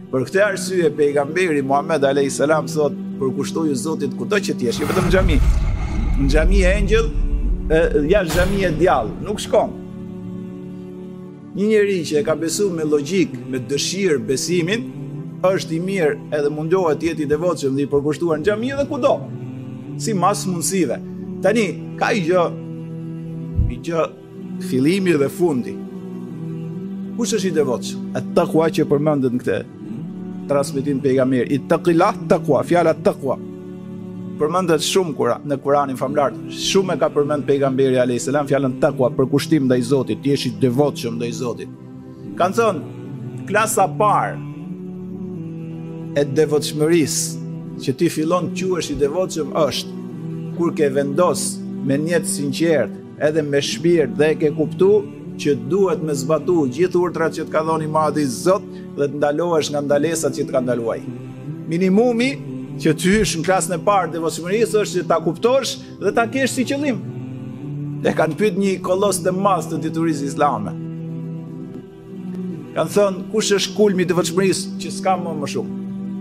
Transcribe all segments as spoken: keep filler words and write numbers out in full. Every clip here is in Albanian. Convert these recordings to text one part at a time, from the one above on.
Për këtë arsye pejgamberi Muhammed alayhis salam thot, përkushtoju Zotit kudo që t'jesh, jo vetëm në xhami. Në xhami e engjëll, jashtë xhami e djallë, nuk shkon. Një njeri që e ka besuar me logjik, me dëshirë besimin, është i mirë edhe mundohet të jetë i devotshëm dhe i përkushtuar në xhami dhe kudo, si mas mundësive. Tani, ka i gjë, i gjë fillimi dhe fundi. Kush është i devotshëm? At-taqwa që përmendet në këtë transmetim pejgamber, ittaqillah taqwa, fjala taqwa përmendet shumë kura, në Kur'anin famlar, shumë e ka përmend pejgamberi alayhis salam fjalën taqwa, për kushtim ndaj Zotit, ti jesh i devotshëm ndaj Zotit. Kanë thënë, klasa parë e devotshmërisë që ti fillon të quhesh i devotshëm është kur ke vendos me niyet sinqert, edhe me shpirt dhe e ke kuptuar që duhet me zbatu gjithë urdhrat që të ka dhënë i madhi Zot dhe të ndalohesh nga ndalesat që të ka ndaluar. Minimumi që të hysh në klasën e parë devotshmërisë është që ta kuptosh dhe ta kesh si qëllim. Dhe kanë pyet një kollos të madh të diturisë islame. Kanë thënë, kush është kulmi i devotshmërisë që s'ka më më shumë?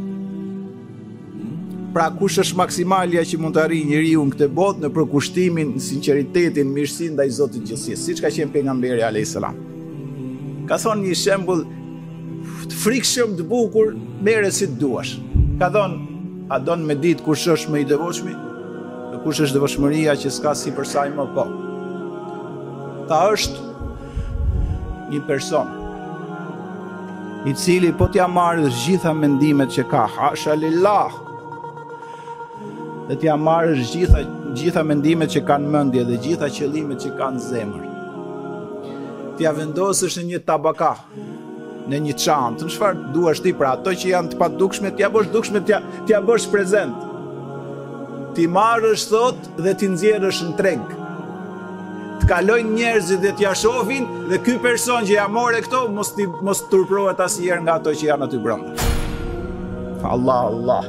Pra kush është maksimalja që mund të arrijë njeriu në këtë botë në përkushtimin, në sinqeritetin, mirësinë ndaj Zotit të gjithësisë, siç ka qenë pejgamberi alayhis salam. Ka thonë një shembull të frikshëm, të bukur, merre si të duash. Ka thonë, a don me ditë kush është më i devotshëm? Dhe kush është devotshmëria që s'ka sipër saj më po? Ta është një person i cili po t'ja marrësh gjitha mendimet që ka, hasha lillah, dhe t'ja marrësh gjitha, gjitha mendimet që kanë mendje dhe gjitha qëllimet që kanë zemër. T'ja vendosësh në një tabaka, në një çantë, në çfarë duash ti, pra ato që janë të padukshme, t'ja bësh dukshme, t'ja, t'ja bësh prezent. Ti marrësh thot dhe ti nxjerrësh në treg. Të kalojnë njerëzit dhe t'ja shohin dhe ky person që ja more këto mos ti mos turprohet asnjëherë nga ato që janë aty brenda. Allah Allah.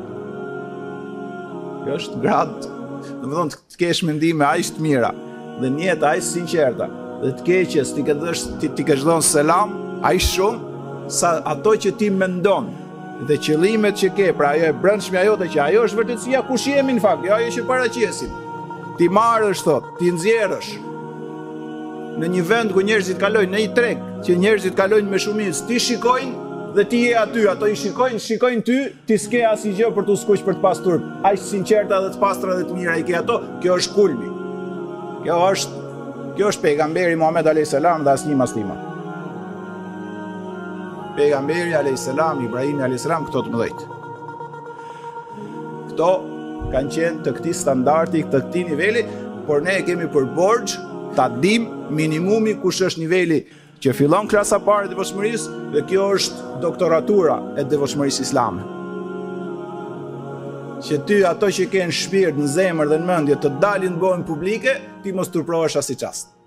Kjo është grad, domethënë të kesh mendime aq të mira dhe një jetë aq sinqerta dhe të keqes ti ke dhësh ti, ti ke dhënë selam aq shumë sa ato që ti mendon dhe qëllimet që ke, pra ajo e brendshme ajote që ajo është vërtetësia kush jemi në fakt, jo ajo që paraqesim. Ti marrësh thot, ti nxjerrësh në një vend ku njerëzit kalojnë, në një treg që njerëzit kalojnë me shumicë, ti shikojnë dhe ti je aty, ato i shikojnë, shikojnë ty, ti s'ke asnjë gjë për t'u skuq për të pastur. Aq sinqerta dhe të pastra dhe të mira i ke ato, kjo është kulmi. Kjo është, kjo është pejgamberi Muhammed alayhis salam dhe asnjë mas tima. Pejgamberi alayhis salam, Ibrahim alayhis salam, këto të mëdhejt. Këto kanë qenë të këtij standardi, të këtij niveli, por ne e kemi për borxh ta dim minimumi kush është niveli që fillon klasa parë e devotshmërisë dhe kjo është doktoratura e devotshmërisë islame. Që ty ato që ke në shpirt, në zemër dhe në mendje të dalin në bojën publike, ti mos turprohesh as i çast.